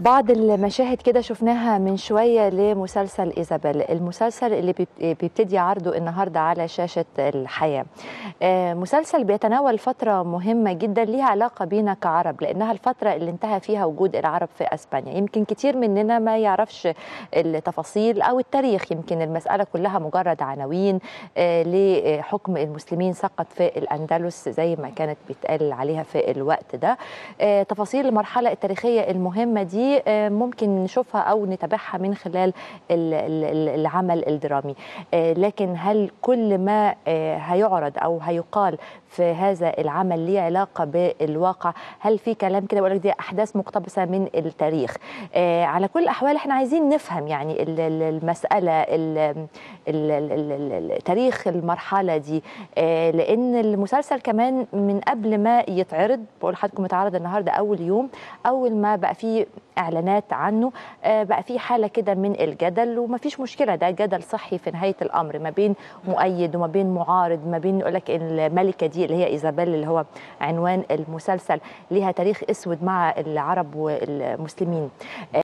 بعض المشاهد كده شفناها من شوية لمسلسل إيزابيل، المسلسل اللي بيبتدي عرضه النهاردة على شاشة الحياة. مسلسل بيتناول فترة مهمة جدا ليها علاقة بينا كعرب، لأنها الفترة اللي انتهى فيها وجود العرب في أسبانيا. يمكن كتير مننا ما يعرفش التفاصيل أو التاريخ، يمكن المسألة كلها مجرد عناوين لحكم المسلمين سقط في الأندلس زي ما كانت بيتقال عليها في الوقت ده. تفاصيل المرحلة التاريخية المهمة دي ممكن نشوفها أو نتابعها من خلال العمل الدرامي، لكن هل كل ما هيعرض أو هيقال في هذا العمل ليه علاقة بالواقع؟ هل في كلام كده بقول لك دي أحداث مقتبسة من التاريخ؟ على كل الأحوال احنا عايزين نفهم يعني المسألة تاريخ المرحلة دي، لأن المسلسل كمان من قبل ما يتعرض، بقول لحضراتكم اتعرض النهارده أول يوم، أول ما بقى فيه إعلانات عنه بقى في حالة كده من الجدل، ومفيش مشكلة، ده جدل صحي في نهاية الأمر ما بين مؤيد وما بين معارض، ما بين يقول لك الملكة دي اللي هي إيزابيل اللي هو عنوان المسلسل ليها تاريخ أسود مع العرب والمسلمين.